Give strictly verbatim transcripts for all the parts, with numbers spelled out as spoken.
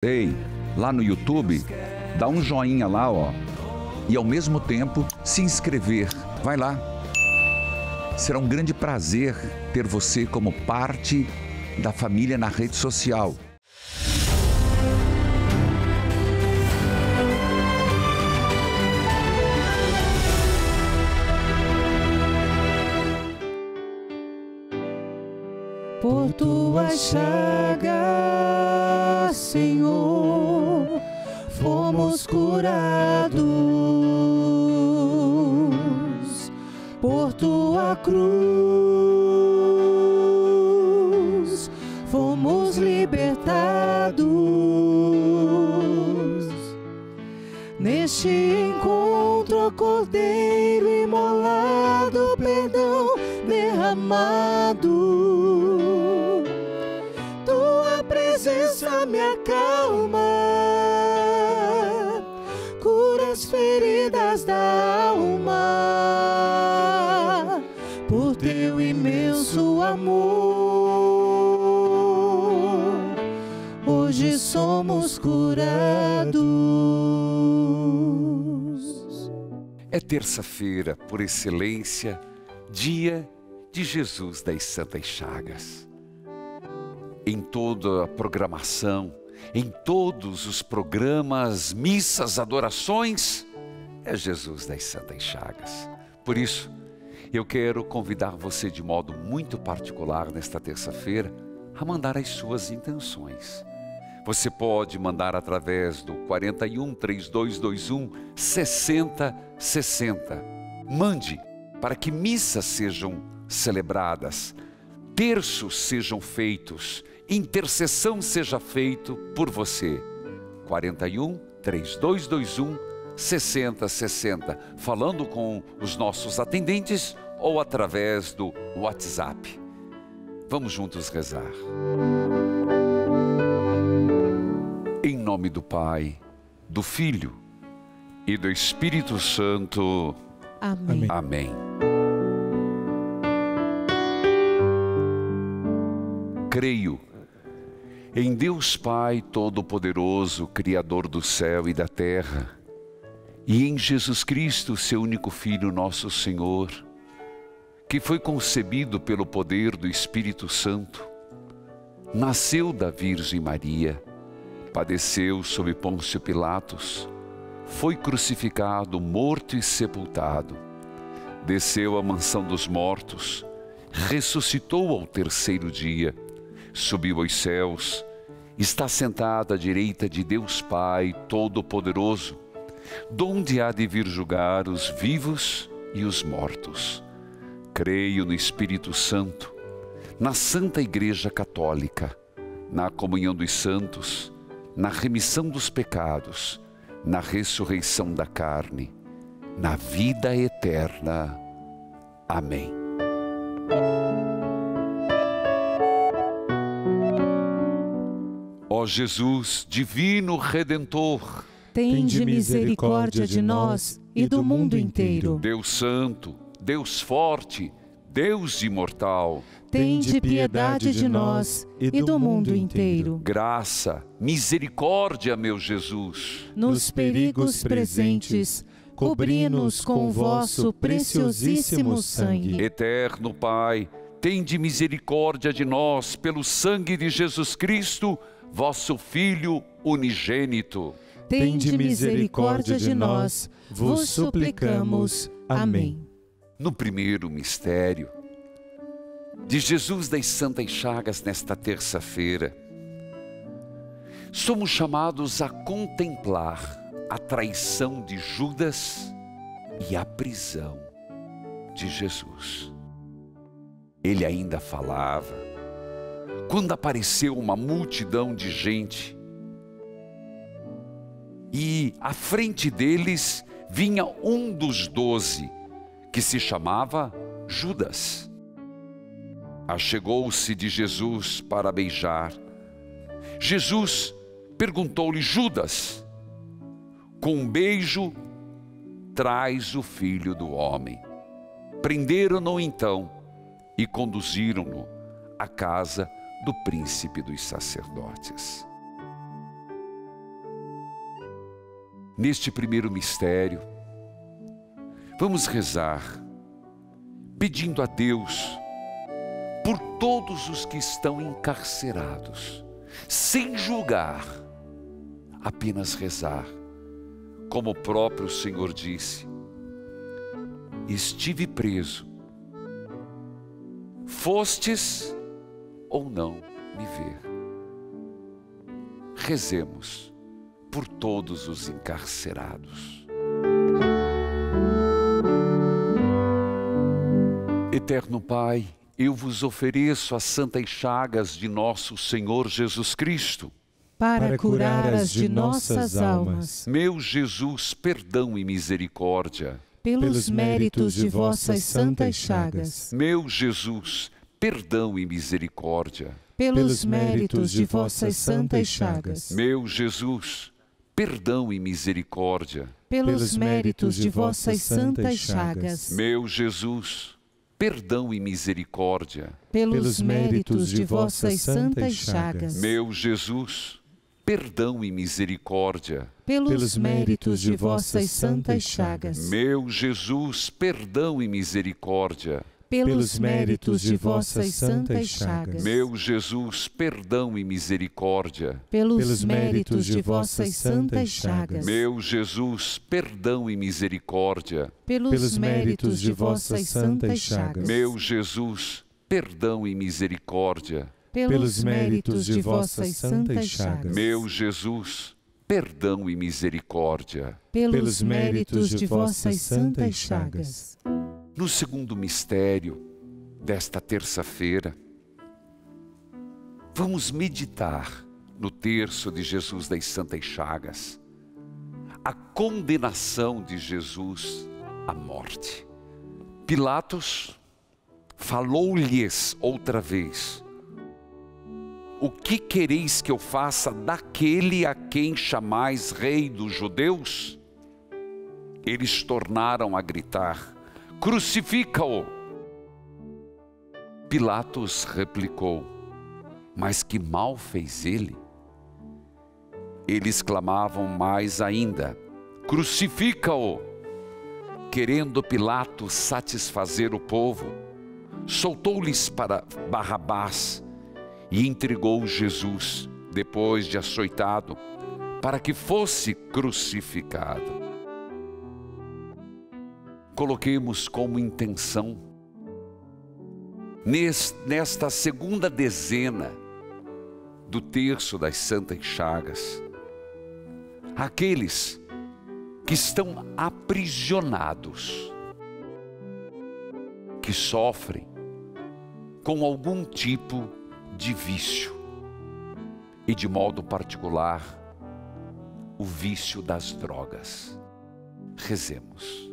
Ei, lá no YouTube, dá um joinha lá, ó. E ao mesmo tempo, se inscrever. Vai lá. Será um grande prazer ter você como parte da família na rede social. Por tuas chagas, Senhor, fomos curados. Por tua cruz, fomos libertados. Neste encontro, Cordeiro imolado, perdão derramado. Presença me acalma, cura as feridas da alma, por teu imenso amor, hoje somos curados. É terça-feira, por excelência, dia de Jesus das Santas Chagas. Em toda a programação, em todos os programas, missas, adorações, é Jesus das Santas Chagas. Por isso, eu quero convidar você de modo muito particular nesta terça-feira a mandar as suas intenções. Você pode mandar através do quarenta e um, trinta e dois vinte e um, sessenta sessenta. Mande para que missas sejam celebradas, terços sejam feitos, intercessão seja feito por você. quarenta e um, trinta e dois vinte e um, sessenta sessenta, falando com os nossos atendentes ou através do WhatsApp. Vamos juntos rezar. Em nome do Pai, do Filho e do Espírito Santo. Amém. Amém. Creio em Deus Pai Todo-Poderoso, Criador do céu e da terra, e em Jesus Cristo, seu único Filho, nosso Senhor, que foi concebido pelo poder do Espírito Santo, nasceu da Virgem Maria, padeceu sob Pôncio Pilatos, foi crucificado, morto e sepultado, desceu à mansão dos mortos, ressuscitou ao terceiro dia, subiu aos céus, está sentado à direita de Deus Pai Todo-Poderoso, donde há de vir julgar os vivos e os mortos. Creio no Espírito Santo, na Santa Igreja Católica, na comunhão dos santos, na remissão dos pecados, na ressurreição da carne, na vida eterna. Amém. Ó Jesus, divino Redentor, tende misericórdia de nós e do mundo inteiro. Deus Santo, Deus Forte, Deus Imortal, tende piedade de nós e do mundo inteiro. Graça, misericórdia, meu Jesus. Nos perigos presentes, cobri-nos com o vosso preciosíssimo sangue. Eterno Pai, tende misericórdia de nós pelo sangue de Jesus Cristo, vosso Filho unigênito. Tende misericórdia de nós, vos suplicamos. Amém. No primeiro mistério de Jesus das Santas Chagas, nesta terça-feira, somos chamados a contemplar a traição de Judas e a prisão de Jesus. Ele ainda falava, quando apareceu uma multidão de gente, e à frente deles vinha um dos doze, que se chamava Judas. Achegou-se de Jesus para beijar. Jesus perguntou-lhe: Judas, com um beijo traz o Filho do Homem. Prenderam-no então e conduziram-no à casa do príncipe dos sacerdotes. neste primeiro mistério, vamos rezar, pedindo a Deus por todos os que estão encarcerados, sem julgar, apenas rezar, como o próprio Senhor disse: estive preso, fostes ou não me ver. Rezemos por todos os encarcerados. Eterno Pai, eu vos ofereço as santas chagas de nosso Senhor Jesus Cristo, para curar as de nossas almas. Meu Jesus, perdão e misericórdia. Pelos méritos de vossas santas chagas. Meu Jesus, perdão e misericórdia. Pelos méritos de vossas santas chagas. Meu Jesus, perdão e misericórdia. Pelos méritos de vossas santas chagas. Meu Jesus, perdão e misericórdia. Pelos méritos de vossas santas chagas. Meu Jesus, perdão e misericórdia. Pelos méritos de vossas santas chagas. Meu Jesus, perdão e misericórdia. Pelos méritos de vossas santas chagas. Meu Jesus, perdão e misericórdia. Pelos méritos de vossas santas chagas. Meu Jesus, perdão e misericórdia. Pelos méritos de vossas santas chagas. Meu Jesus, perdão e misericórdia. Pelos méritos de vossas santas chagas. Meu Jesus, perdão e misericórdia. Pelos méritos de vossas santas chagas. No segundo mistério desta terça-feira, vamos meditar no terço de Jesus das Santas Chagas, a condenação de Jesus à morte. Pilatos falou-lhes outra vez: o que quereis que eu faça daquele a quem chamais rei dos judeus? Eles tornaram a gritar: crucifica-o! Pilatos replicou: mas que mal fez ele? Eles clamavam mais ainda: crucifica-o! Querendo Pilatos satisfazer o povo, soltou-lhes para Barrabás e entregou Jesus, depois de açoitado, para que fosse crucificado. Coloquemos como intenção, nesta segunda dezena do terço das Santas Chagas, aqueles que estão aprisionados, que sofrem com algum tipo de vício, e de modo particular, o vício das drogas. Rezemos.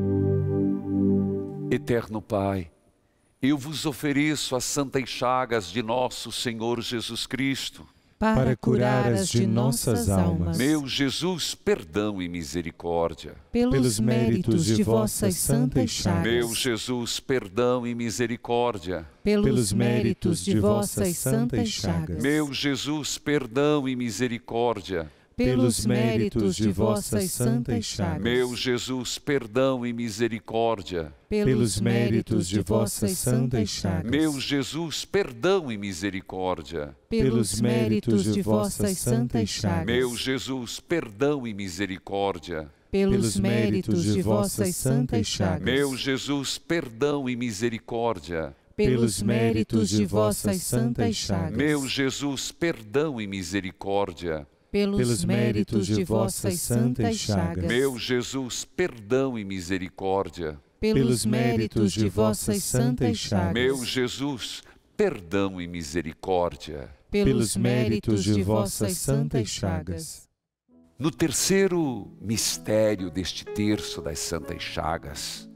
Eterno Pai, eu vos ofereço as santas chagas de nosso Senhor Jesus Cristo, para curar as de nossas almas. Meu Jesus, perdão e misericórdia. Pelos méritos de vossas santas chagas. Meu Jesus, perdão e misericórdia. Pelos méritos de vossas santas chagas. Meu Jesus, perdão e misericórdia. Pelos méritos de vossas santas chagas. Meu Jesus, perdão e misericórdia. Pelos méritos de vossas santas chagas. Meu Jesus, perdão e misericórdia. Pelos méritos de vossas santas chagas. Meu Jesus, perdão e misericórdia. Pelos méritos de vossas santas chagas. Meu Jesus, perdão e misericórdia. Pelos méritos de vossas santas chagas. Meu Jesus, perdão e misericórdia. Pelos méritos de vossas santas chagas. Meu Jesus, perdão e misericórdia. Pelos méritos de vossas santas chagas. Meu Jesus, perdão e misericórdia. Pelos méritos de vossas santas chagas. No terceiro mistério deste terço das Santas Chagas,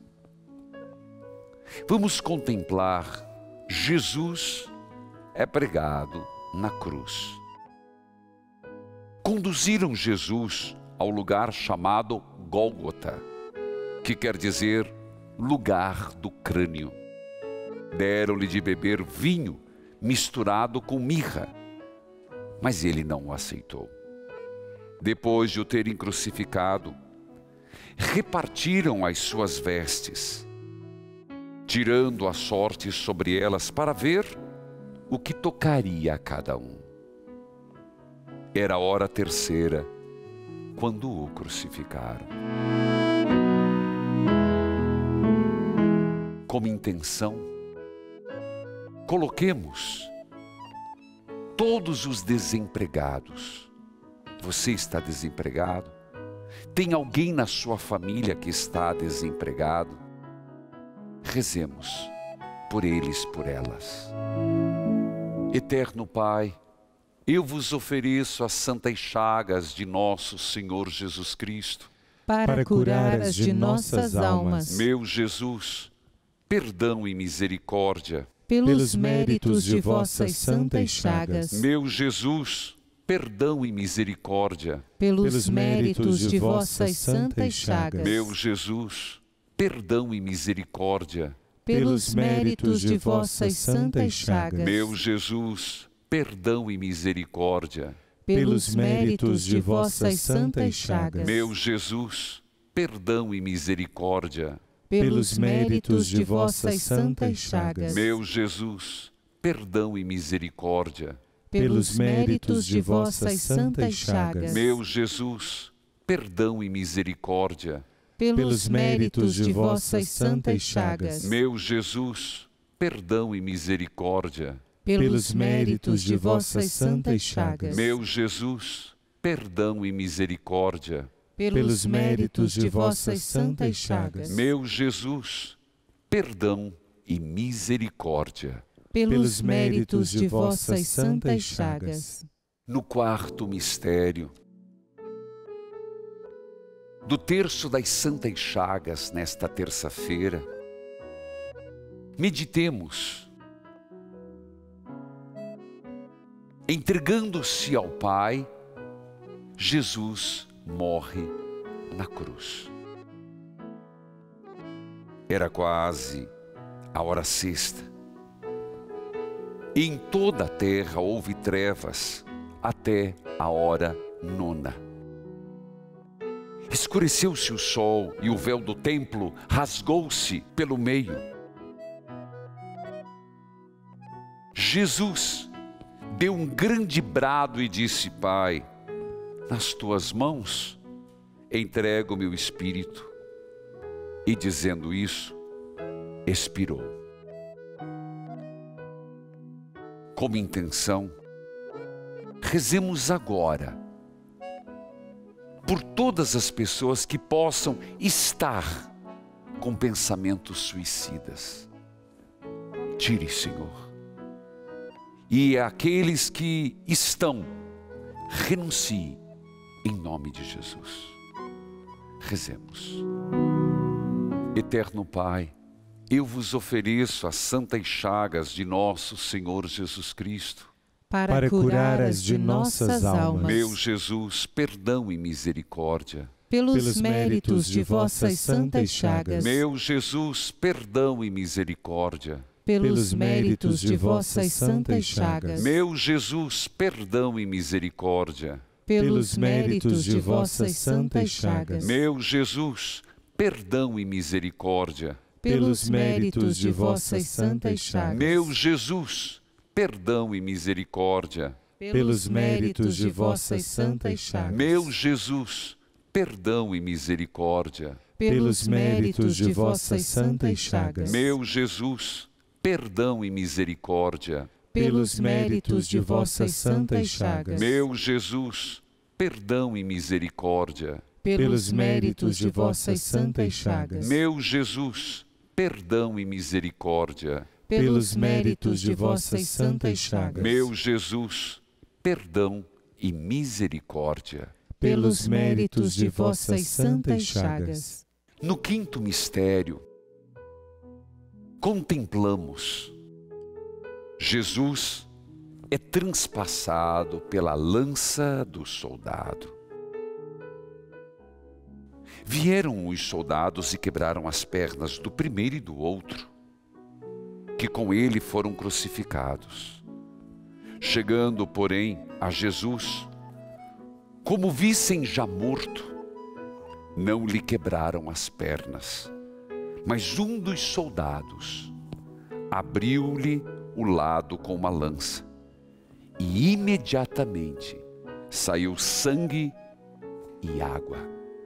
vamos contemplar Jesus é pregado na cruz. Conduziram Jesus ao lugar chamado Gólgota, que quer dizer lugar do crânio. Deram-lhe de beber vinho misturado com mirra, mas ele não o aceitou. Depois de o terem crucificado, repartiram as suas vestes, tirando a sorte sobre elas para ver o que tocaria a cada um. Era a hora terceira, quando o crucificaram. Como intenção, coloquemos todos os desempregados. Você está desempregado? Tem alguém na sua família que está desempregado? Rezemos por eles, por elas. Eterno Pai, eu vos ofereço as santas chagas de nosso Senhor Jesus Cristo, para curar as de nossas almas. Meu Jesus, perdão e misericórdia. Pelos méritos de vossas santas chagas. Meu Jesus, perdão e misericórdia. Pelos méritos de vossas santas chagas. Meu Jesus, perdão e misericórdia. Pelos méritos de vossas santas chagas. Meu Jesus, perdão e misericórdia. Pelos méritos de vossas santas chagas. Meu Jesus, perdão e misericórdia. Pelos méritos de vossas santas chagas. Meu Jesus, perdão e misericórdia. Pelos méritos de vossas santas chagas. Meu Jesus, perdão e misericórdia. Pelos méritos de vossas santas chagas. Meu Jesus, perdão e misericórdia. Pelos méritos de vossas santas chagas. Meu Jesus, perdão e misericórdia. Pelos méritos de vossas santas chagas. Meu Jesus, perdão e misericórdia. Pelos méritos de vossas santas chagas. No quarto mistério, do terço das santas chagas, nesta terça-feira, meditemos, entregando-se ao Pai, Jesus morre na cruz. Era quase a hora sexta. E em toda a terra houve trevas até a hora nona. Escureceu-se o sol e o véu do templo rasgou-se pelo meio. Jesus deu um grande brado e disse: Pai, nas tuas mãos entrego o meu espírito. E dizendo isso, expirou. Como intenção, rezemos agora por todas as pessoas que possam estar com pensamentos suicidas. Tire, Senhor. E aqueles que estão, renuncie em nome de Jesus. Rezemos. Eterno Pai, eu vos ofereço as santas chagas de nosso Senhor Jesus Cristo, para curar as de nossas almas. Meu Jesus, perdão e misericórdia. Pelos méritos de vossas santas chagas. Meu Jesus, perdão e misericórdia. Pelos méritos de vossas santas chagas. Meu Jesus, perdão e misericórdia. Pelos méritos de vossas santas chagas. Meu Jesus, perdão e misericórdia. Pelos méritos de vossas santas chagas. Meu Jesus, perdão e misericórdia. Pelos méritos de vossas santas chagas. Meu Jesus, perdão e misericórdia. Pelos méritos de vossas santas chagas. Meu Jesus, perdão e misericórdia. Pelos méritos de vossas santas chagas. Meu Jesus, perdão e misericórdia. Pelos méritos de vossas santas chagas. Meu Jesus, perdão e misericórdia. Pelos méritos de vossas santas chagas. Meu Jesus, perdão e misericórdia. Pelos méritos de vossas santas chagas. No quinto mistério, contemplamos Jesus é transpassado pela lança do soldado. Vieram os soldados e quebraram as pernas do primeiro e do outro, que com ele foram crucificados. Chegando, porém, a Jesus, como vissem já morto, não lhe quebraram as pernas, mas um dos soldados abriu-lhe o lado com uma lança, e imediatamente saiu sangue e água.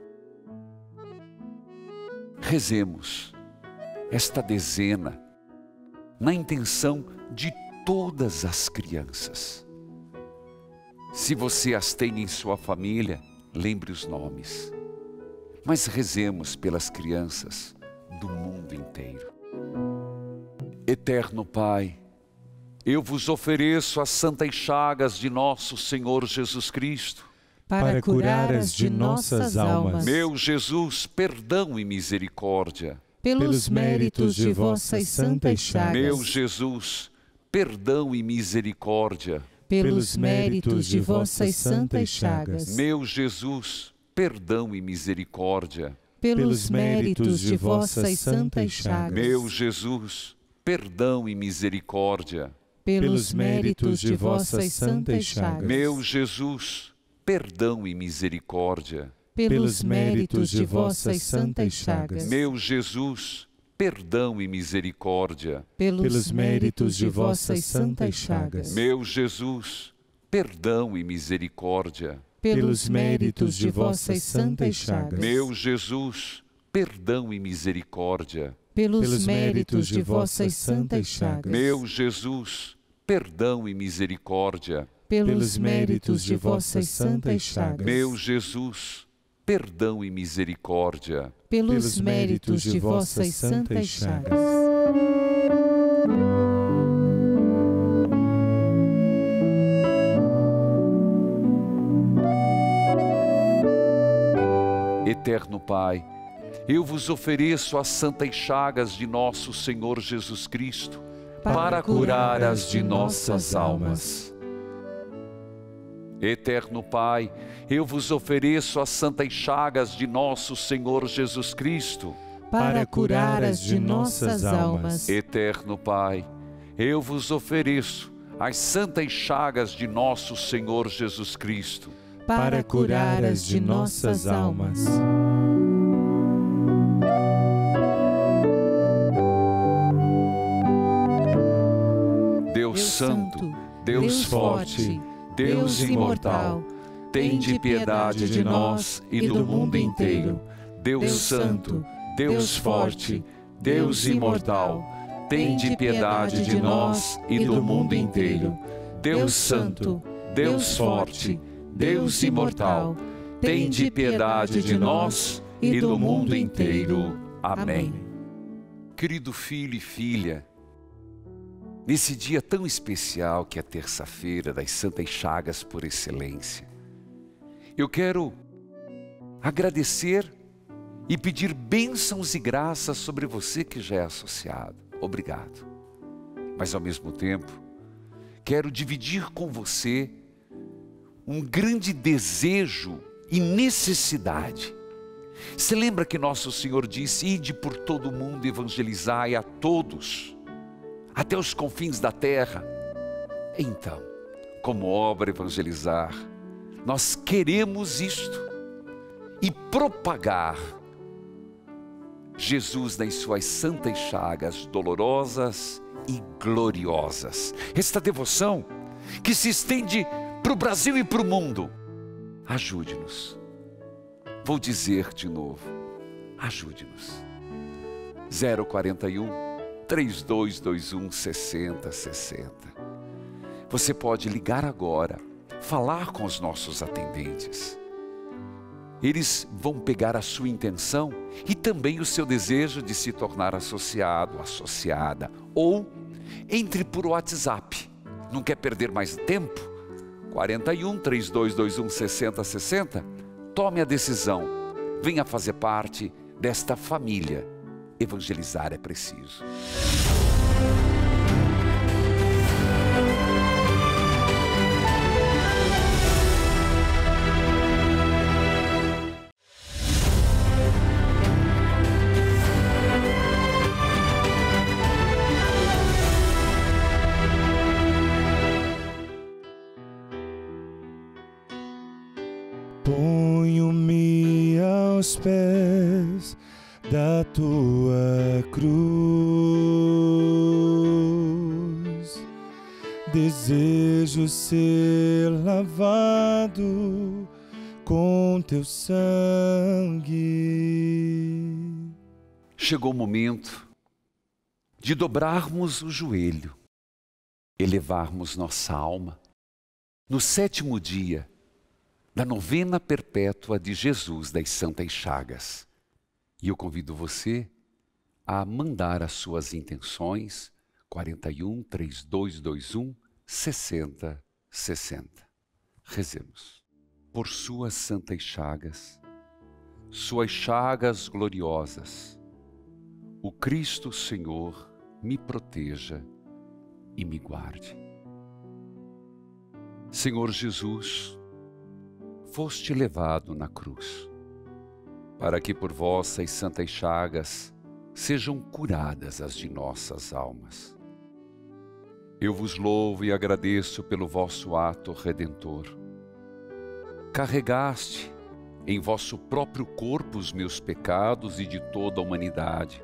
Rezemos esta dezena na intenção de todas as crianças. Se você as tem em sua família, lembre os nomes. Mas rezemos pelas crianças do mundo inteiro. Eterno Pai, eu vos ofereço as santas chagas de nosso Senhor Jesus Cristo, para curar as de nossas almas. Meu Jesus, perdão e misericórdia. Pelos méritos de vossas santas chagas. Meu Jesus, perdão e misericórdia. Pelos méritos de vossas santas chagas. Meu Jesus, perdão e misericórdia. Pelos méritos de vossas santas chagas. Meu Jesus, perdão e misericórdia. Pelos méritos de vossas santas chagas. Meu Jesus, perdão e misericórdia. Pelos méritos de vossas santas chagas. Meu Jesus, perdão e misericórdia. Pelos méritos de vossas santas chagas. Meu Jesus, perdão e misericórdia. Pelos méritos de vossas santas chagas. Meu Jesus, perdão e misericórdia. Pelos méritos de vossas santas chagas. Meu Jesus, perdão e misericórdia. Pelos méritos de vossas santas chagas. Meu Jesus, perdão e misericórdia. Pelos méritos de vossas santas chagas. Eterno Pai, eu vos ofereço as santas chagas de nosso Senhor Jesus Cristo, para, para curar as de nossas almas. Eterno Pai, eu vos ofereço as santas chagas de nosso Senhor Jesus Cristo, para curar as de nossas almas. Eterno Pai, eu vos ofereço as santas chagas de nosso Senhor Jesus Cristo, para curar as de nossas almas. Deus Santo, Deus Forte, Deus imortal, tende piedade de nós e do mundo inteiro. Deus Santo, Deus Forte, Deus imortal, tende piedade de nós e do mundo inteiro. Deus Santo, Deus Forte, Deus imortal, tende piedade de nós e do mundo inteiro. Amém. Querido filho e filha, nesse dia tão especial que é terça-feira das Santas Chagas por excelência, eu quero agradecer e pedir bênçãos e graças sobre você que já é associado. Obrigado. Mas ao mesmo tempo, quero dividir com você um grande desejo e necessidade. Você lembra que nosso Senhor disse: ide por todo o mundo, evangelizai a todos, até os confins da terra. Então, como obra evangelizar, nós queremos isto e propagar Jesus nas suas santas chagas dolorosas e gloriosas. Esta devoção que se estende para o Brasil e para o mundo. Ajude-nos. Vou dizer de novo, ajude-nos. zero quarenta e um, três dois dois um, sessenta sessenta. Você pode ligar agora, falar com os nossos atendentes. Eles vão pegar a sua intenção e também o seu desejo de se tornar associado, associada. Ou entre por WhatsApp. Não quer perder mais tempo? quarenta e um, três dois dois um, sessenta sessenta. Tome a decisão. Venha fazer parte desta família. Evangelizar é preciso. Ponho-me aos pés da tua cruz. Desejo ser lavado com teu sangue. Chegou o momento de dobrarmos o joelho, elevarmos nossa alma no sétimo dia da novena perpétua de Jesus das Santas Chagas. E eu convido você a mandar as suas intenções, quarenta e um, trinta e dois, vinte e um, sessenta, sessenta. Rezemos. Por suas santas chagas, suas chagas gloriosas, o Cristo Senhor me proteja e me guarde. Senhor Jesus, foste levado na cruz, para que por vossas santas chagas sejam curadas as de nossas almas. Eu vos louvo e agradeço pelo vosso ato redentor. Carregaste em vosso próprio corpo os meus pecados e de toda a humanidade.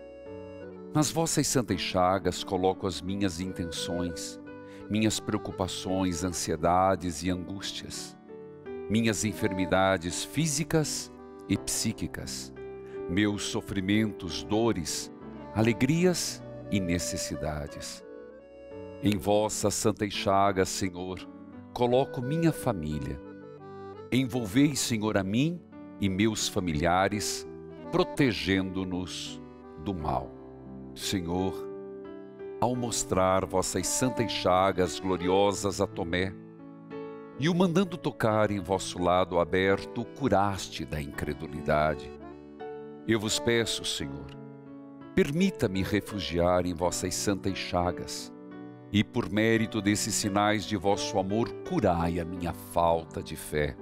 Nas vossas santas chagas coloco as minhas intenções, minhas preocupações, ansiedades e angústias, minhas enfermidades físicas e psíquicas, meus sofrimentos, dores, alegrias e necessidades. Em vossas santas chagas, Senhor, coloco minha família. Envolvei, Senhor, a mim e meus familiares, protegendo-nos do mal. Senhor, ao mostrar vossas santas chagas gloriosas a Tomé, e o mandando tocar em vosso lado aberto, o curaste da incredulidade. Eu vos peço, Senhor, permita-me refugiar em vossas santas chagas, e por mérito desses sinais de vosso amor, curai a minha falta de fé.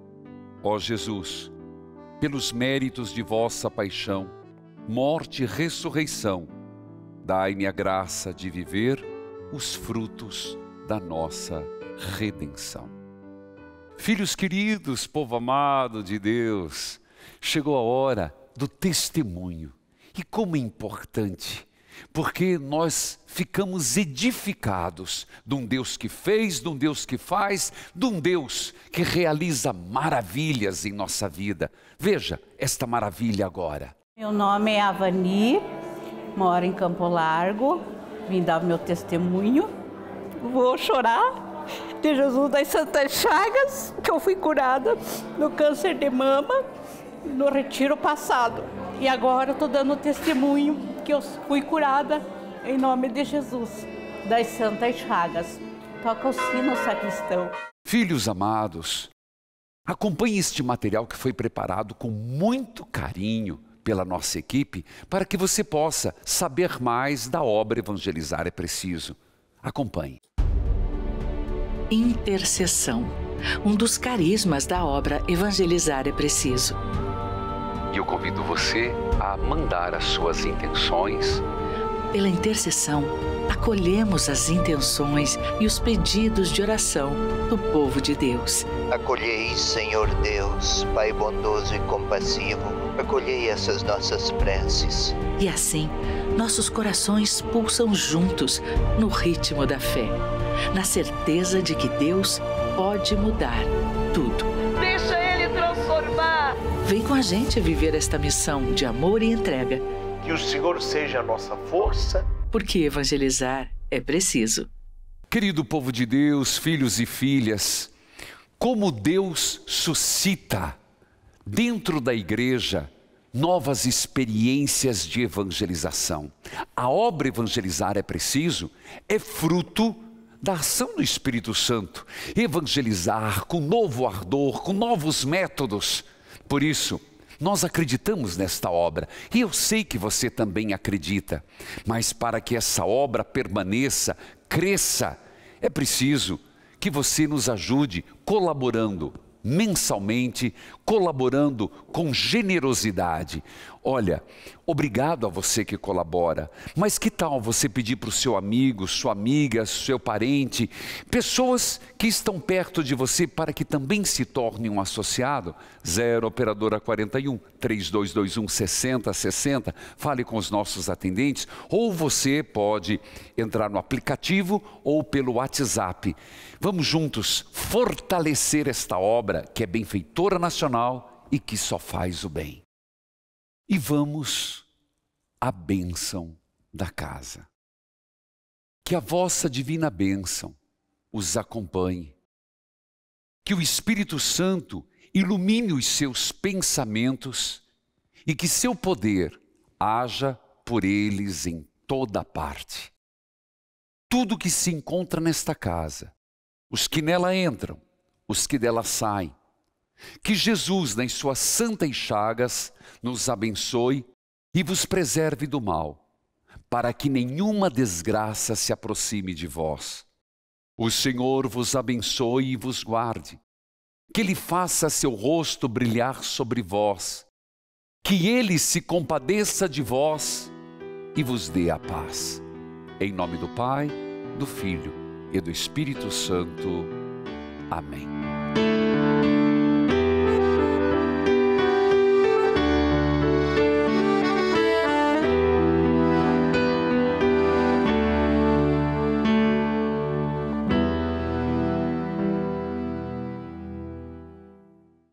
Ó Jesus, pelos méritos de vossa paixão, morte e ressurreição, dai-me a graça de viver os frutos da nossa redenção. Filhos queridos, povo amado de Deus, chegou a hora do testemunho. E como é importante, porque nós ficamos edificados de um Deus que fez, de um Deus que faz, de um Deus que realiza maravilhas em nossa vida. Veja esta maravilha agora. Meu nome é Avani, moro em Campo Largo, vim dar meu testemunho. Vou chorar de Jesus das Santas Chagas, que eu fui curada no câncer de mama no retiro passado. E agora eu estou dando testemunho que eu fui curada em nome de Jesus das Santas Chagas. Toca o sino, sacristão. Filhos amados, acompanhe este material que foi preparado com muito carinho pela nossa equipe para que você possa saber mais da obra Evangelizar é Preciso. Acompanhe. Intercessão, um dos carismas da obra Evangelizar é Preciso. E eu convido você a mandar as suas intenções. Pela intercessão, acolhemos as intenções e os pedidos de oração do povo de Deus. Acolhei, Senhor Deus, Pai bondoso e compassivo, acolhei essas nossas preces. E assim, nossos corações pulsam juntos no ritmo da fé, na certeza de que Deus pode mudar tudo. Deixa Ele transformar. Vem com a gente viver esta missão de amor e entrega. Que o Senhor seja a nossa força. Porque evangelizar é preciso. Querido povo de Deus, filhos e filhas, como Deus suscita dentro da igreja novas experiências de evangelização. A obra Evangelizar é Preciso é fruto da ação do Espírito Santo. Evangelizar com novo ardor, com novos métodos. Por isso, nós acreditamos nesta obra, e eu sei que você também acredita, mas para que essa obra permaneça, cresça, é preciso que você nos ajude colaborando mensalmente, colaborando com generosidade. Olha, obrigado a você que colabora, mas que tal você pedir para o seu amigo, sua amiga, seu parente, pessoas que estão perto de você para que também se tornem um associado? zero operadora quarenta e um, três dois dois um, seis zero seis zero, fale com os nossos atendentes, ou você pode entrar no aplicativo ou pelo WhatsApp. Vamos juntos fortalecer esta obra que é benfeitora nacional e que só faz o bem. E vamos à bênção da casa. Que a vossa divina bênção os acompanhe. Que o Espírito Santo ilumine os seus pensamentos e que seu poder haja por eles em toda parte. Tudo que se encontra nesta casa, os que nela entram, os que dela saem, que Jesus, nas suas santas chagas, nos abençoe e vos preserve do mal, para que nenhuma desgraça se aproxime de vós. O Senhor vos abençoe e vos guarde, que Ele faça seu rosto brilhar sobre vós, que Ele se compadeça de vós e vos dê a paz. Em nome do Pai, do Filho e do Espírito Santo. Amém.